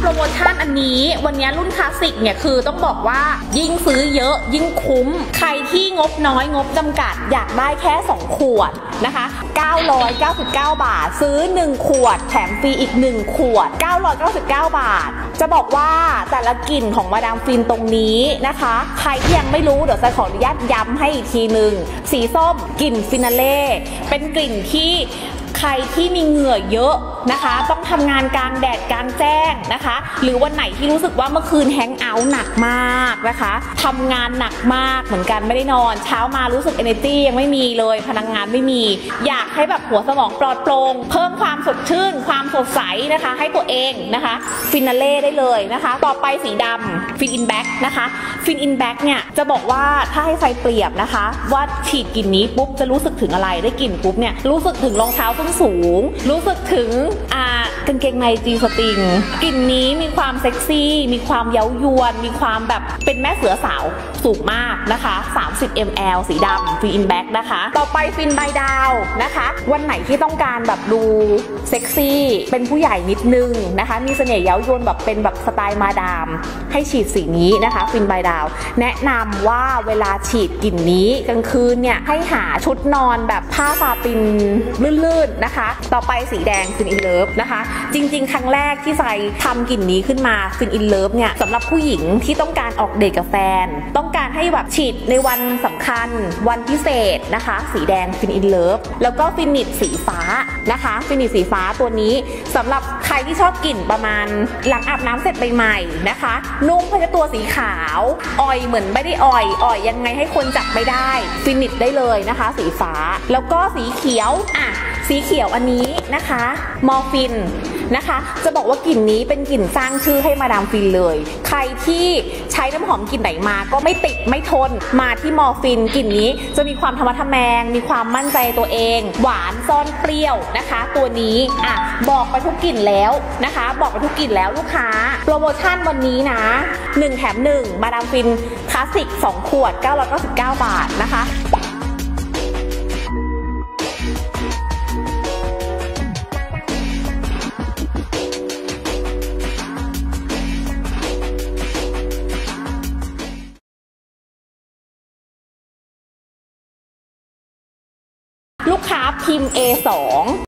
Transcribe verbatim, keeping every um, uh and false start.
โปรโมชั่นอันนี้วันนี้รุ่นคลาสสิกเนี่ยคือต้องบอกว่ายิ่งซื้อเยอะยิ่งคุ้มใครที่งบน้อยงบจำกัดอยากได้แค่สองขวดนะคะเก้าร้อยเก้าสิบเก้าบาทซื้อหนึ่งขวดแถมฟรีอีกหนึ่งขวดเก้าร้อยเก้าสิบเก้าบาทจะบอกว่าแต่ละกลิ่นของมาดามฟินตรงนี้นะคะใครที่ยังไม่รู้เดี๋ยวจะขออนุญาตย้ำให้อีกทีหนึ่งสีส้มกลิ่นฟินาเล่เป็นกลิ่นที่ใครที่มีเหงื่อเยอะนะคะต้องทำงานกลางแดดกลางแจ้งนะคะหรือวันไหนที่รู้สึกว่าเมื่อคืนแฮงเอาท์หนักมากนะคะทำงานหนักมากเหมือนกันไม่ได้นอนเช้ามารู้สึก energy ยังไม่มีเลยพลังงานไม่มีอยากให้แบบหัวสมองปลอดโปร่งเพิ่มความสดชื่นความสดใสนะคะให้ตัวเองนะคะฟินาเล่ได้เลยนะคะต่อไปสีดำฟินอินแบ็กนะคะฟินอินแบ็กเนี่ยจะบอกว่าถ้าให้ไฟเปรียบนะคะว่าฉีดกลิ่นนี้ปุ๊บจะรู้สึกถึงอะไรได้กลิ่นปุ๊บเนี่ยรู้สึกถึงรองเท้าส้นสูงรู้สึกถึงอ่ากางเกงในจีสตริงกลิ่นนี้มีความเซ็กซี่มีความเย้ายวนมีความแบบเป็นแม่เสือสาวสูงมากนะคะสามสิบมิลลิลิตร สีดำฟินอินแบ็กนะคะต่อไปฟินใบดาวนะคะวันไหนที่ต้องการแบบดูเซ็กซี่เป็นผู้ใหญ่นิดนึงนะคะมีเสน่ห์เย้ายวนแบบเป็นแบบสไตล์มาดามให้ฉีดสีนี้นะคะฟินใบดาวแนะนำว่าเวลาฉีดกลิ่นนี้กลางคืนเนี่ยให้หาชุดนอนแบบผ้าซาตินลื่นๆนะคะต่อไปสีแดงฟินอินเลิฟนะคะจริงๆครั้งแรกที่ใส่ทำกลิ่นนี้ขึ้นมาฟินอินเลิฟเนี่ยสำหรับผู้หญิงที่ต้องการออกเดทกับแฟนต้องการให้แบบฉีดในวันสำคัญวันพิเศษนะคะสีแดงฟินอินเลิฟแล้วก็ฟินิชสีฟ้านะคะฟินิชสีฟ้าตัวนี้สำหรับใครที่ชอบกลิ่นประมาณหลังอาบน้ำเสร็จใหม่ๆนะคะนุ่มเพราะตัวสีขาวอ่อยเหมือนไม่ได้อ่อยอ่อยยังไงให้คนจับไม่ได้ฟินิชได้เลยนะคะสีฟ้าแล้วก็สีเขียวอ่ะสีเขียวอันนี้นะคะมอร์ฟินนะคะจะบอกว่ากลิ่นนี้เป็นกลิ่นสร้างชื่อให้มาดามฟินเลยใครที่ใช้น้ำหอมกลิ่นไหนมาก็ไม่ติดไม่ทนมาที่มอร์ฟินกลิ่นนี้จะมีความธรรมะทแมงมีความมั่นใจตัวเองหวานซ่อนเปรี้ยวนะคะตัวนี้อ่ะบอกไปทุกกลิ่นแล้วนะคะบอกไปทุกกลิ่นแล้วลูกค้าโปรโมชั่นวันนี้นะหนึ่งแถมหนึ่งมาดามฟินคลาสสิกสองขวดเก้าร้อยเก้าสิบเก้าบาทนะคะลูกค้าพิมพ์ เอ สอง